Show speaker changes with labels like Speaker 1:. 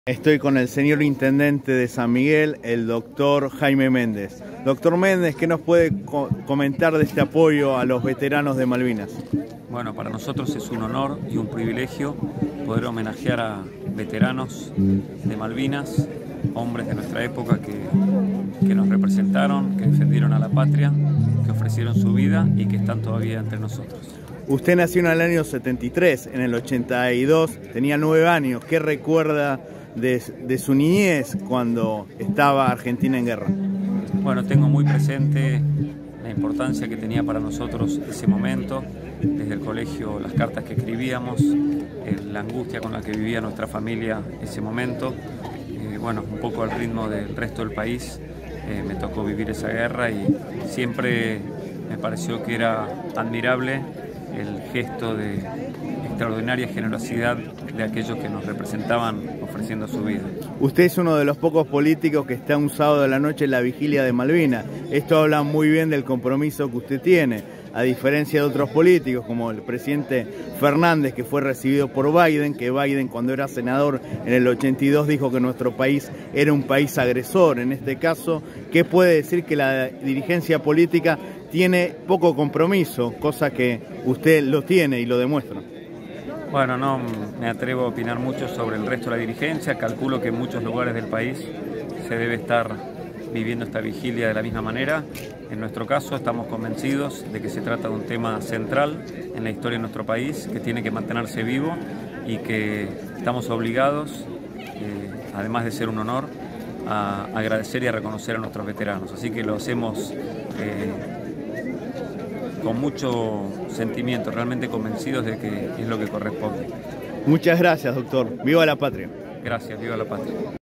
Speaker 1: Estoy con el señor intendente de San Miguel, el doctor Jaime Méndez. Doctor Méndez, ¿qué nos puede comentar de este apoyo a los veteranos de Malvinas?
Speaker 2: Bueno, para nosotros es un honor y un privilegio poder homenajear a veteranos de Malvinas, hombres de nuestra época que nos representaron, que defendieron a la patria, que ofrecieron su vida y que están todavía entre nosotros.
Speaker 1: Usted nació en el año 73, en el 82, tenía 9 años. ¿Qué recuerda de su niñez cuando estaba Argentina en guerra?
Speaker 2: Bueno, tengo muy presente la importancia que tenía para nosotros ese momento, desde el colegio, las cartas que escribíamos, la angustia con la que vivía nuestra familia ese momento. Bueno, un poco al ritmo del resto del país, me tocó vivir esa guerra y siempre me pareció que era admirable el gesto de extraordinaria generosidad de aquellos que nos representaban ofreciendo su vida.
Speaker 1: Usted es uno de los pocos políticos que está un sábado de la noche en la vigilia de Malvinas. Esto habla muy bien del compromiso que usted tiene, a diferencia de otros políticos como el presidente Fernández, que fue recibido por Biden, que Biden cuando era senador en el 82 dijo que nuestro país era un país agresor. En este caso, ¿qué puede decir? Que la dirigencia política tiene poco compromiso, cosa que usted lo tiene y lo demuestra.
Speaker 2: Bueno, no me atrevo a opinar mucho sobre el resto de la dirigencia. Calculo que en muchos lugares del país se debe estar viviendo esta vigilia de la misma manera. En nuestro caso estamos convencidos de que se trata de un tema central en la historia de nuestro país, que tiene que mantenerse vivo y que estamos obligados, además de ser un honor, a agradecer y a reconocer a nuestros veteranos. Así que lo hacemos con mucho sentimiento, realmente convencidos de que es lo que corresponde.
Speaker 1: Muchas gracias, doctor. ¡Viva la patria!
Speaker 2: Gracias, viva la patria.